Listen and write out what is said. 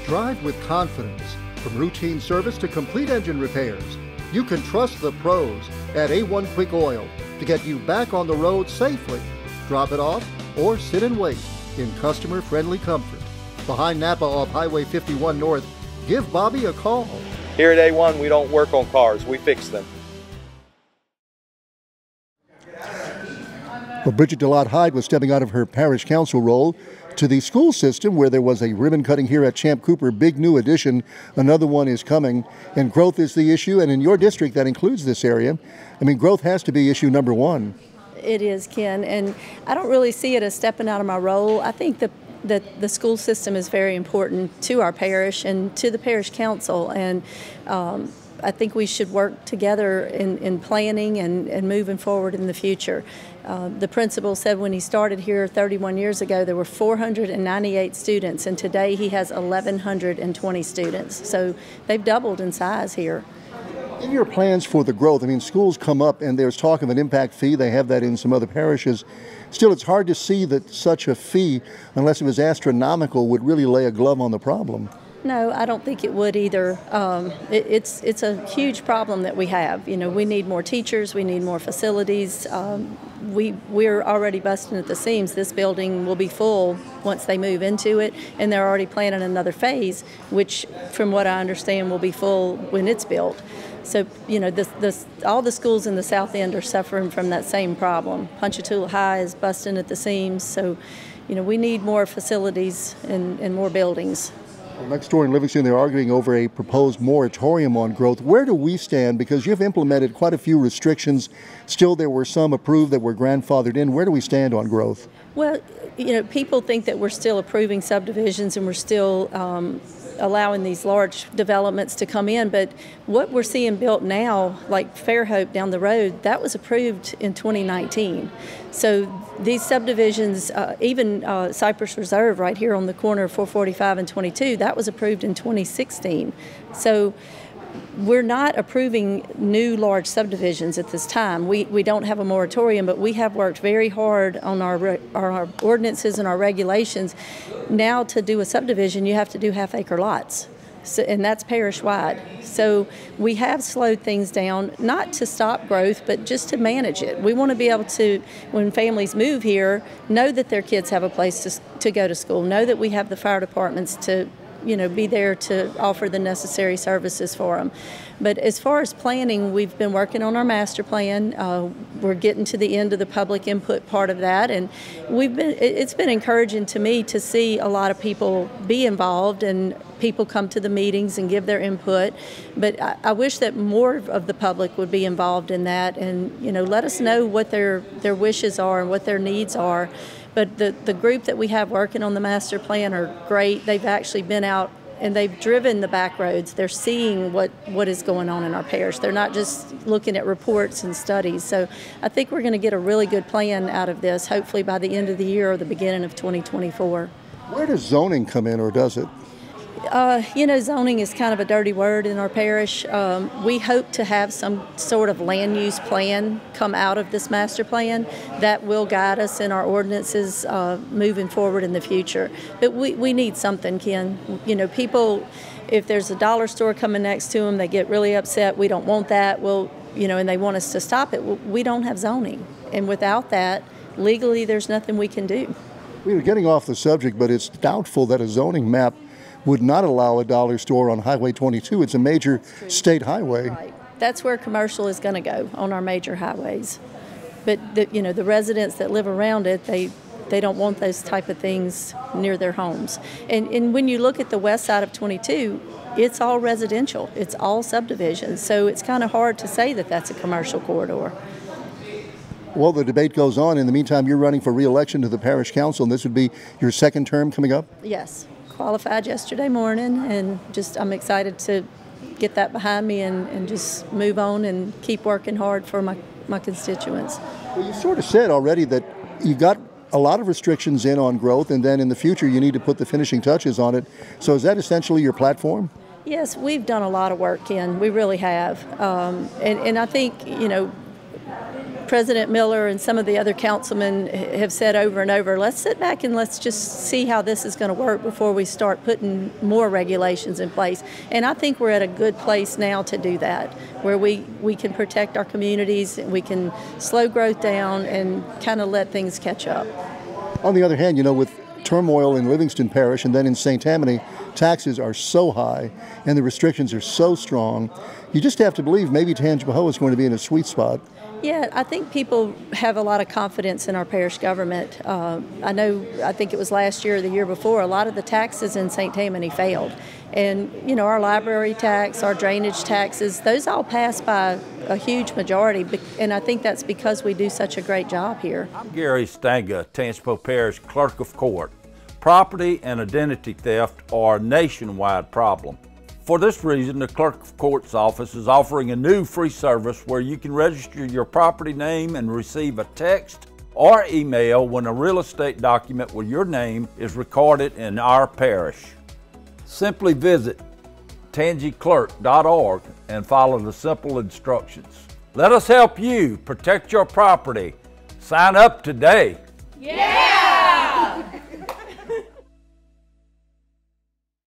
Drive with confidence. From routine service to complete engine repairs, you can trust the pros at A1 Quick Oil to get you back on the road safely. Drop it off or sit and wait in customer-friendly comfort. Behind Napa off Highway 51 North, give Bobby a call. Here at A1, we don't work on cars, we fix them. Well, Brigette Delatte Hyde was stepping out of her parish council role to the school system, where there was a ribbon cutting here at Champ Cooper. Big new addition. Another one is coming. And growth is the issue. And in your district, that includes this area. I mean, growth has to be issue number one. It is, Ken. And I don't really see it as stepping out of my role. I think that the school system is very important to our parish and to the parish council. And I think we should work together in planning and moving forward in the future. The principal said when he started here 31 years ago, there were 498 students, and today he has 1,120 students. So they've doubled in size here. In your plans for the growth, I mean, schools come up and there's talk of an impact fee. They have that in some other parishes. Still, it's hard to see that such a fee, unless it was astronomical, would really lay a glove on the problem. No, I don't think it would either. It's a huge problem that we have. You know, we need more teachers, we need more facilities. We're already busting at the seams. This building will be full once they move into it, and they're already planning another phase, which, from what I understand, will be full when it's built. So, you know, all the schools in the South End are suffering from that same problem. Ponchatoula High is busting at the seams, so, you know, we need more facilities and more buildings. Next door in Livingston, they're arguing over a proposed moratorium on growth. Where do we stand? Because you've implemented quite a few restrictions. Still, there were some approved that were grandfathered in. Where do we stand on growth? Well, you know, people think that we're still approving subdivisions and we're still allowing these large developments to come in, but what we're seeing built now, like Fairhope down the road, that was approved in 2019. So these subdivisions, even Cypress Reserve right here on the corner of 445 and 22, that was approved in 2016. So we're not approving new large subdivisions at this time. We don't have a moratorium, but we have worked very hard on our ordinances and our regulations. Now, to do a subdivision, you have to do half-acre lots, and that's parish-wide. So we have slowed things down, not to stop growth, but just to manage it. We want to be able to, when families move here, know that their kids have a place to go to school, know that we have the fire departments to, you know, be there to offer the necessary services for them. But as far as planning, we've been working on our master plan. We're getting to the end of the public input part of that, and it's been encouraging to me to see a lot of people be involved and people come to the meetings and give their input. But I wish that more of the public would be involved in that and, you know, let us know what their wishes are and what their needs are. But the group that we have working on the master plan are great. They've actually been out and they've driven the back roads. They're seeing what is going on in our parish. They're not just looking at reports and studies. So I think we're going to get a really good plan out of this, hopefully by the end of the year or the beginning of 2024. Where does zoning come in, or does it? You know, zoning is kind of a dirty word in our parish. We hope to have some sort of land use plan come out of this master plan that will guide us in our ordinances moving forward in the future. But we need something, Ken. You know, people, if there's a dollar store coming next to them, they get really upset. We don't want that. Well, you know, and they want us to stop it. We don't have zoning. And without that, legally, there's nothing we can do. We were getting off the subject, but it's doubtful that a zoning map would not allow a dollar store on Highway 22. It's a major state highway. Right. That's where commercial is going to go, on our major highways. But you know, the residents that live around it, they don't want those type of things near their homes. And when you look at the west side of 22, it's all residential. It's all subdivisions. So it's kind of hard to say that that's a commercial corridor. Well, the debate goes on. In the meantime, you're running for re-election to the parish council, and this would be your second term coming up? Yes. Qualified yesterday morning, and I'm excited to get that behind me and just move on and keep working hard for my constituents. Well, you sort of said already that you got a lot of restrictions in on growth, and then in the future you need to put the finishing touches on it. So is that essentially your platform? Yes, we've done a lot of work, Ken. We really have. And I think, you know, President Miller and some of the other councilmen have said over and over, let's sit back and let's just see how this is going to work before we start putting more regulations in place. And I think we're at a good place now to do that, where we can protect our communities, we can slow growth down and kind of let things catch up. On the other hand, you know, with turmoil in Livingston Parish and then in St. Tammany, taxes are so high and the restrictions are so strong, you just have to believe maybe Tangipahoa is going to be in a sweet spot. Yeah, I think people have a lot of confidence in our parish government. I think it was last year or the year before, a lot of the taxes in St. Tammany failed. And, you know, our library tax, our drainage taxes, those all passed by a huge majority. And I think that's because we do such a great job here. I'm Gary Stanga, Tangipahoa Parish Clerk of Court. Property and identity theft are a nationwide problem. For this reason, the Clerk of Court's office is offering a new free service where you can register your property name and receive a text or email when a real estate document with your name is recorded in our parish. Simply visit tangiclerk.org and follow the simple instructions. Let us help you protect your property. Sign up today. Yeah!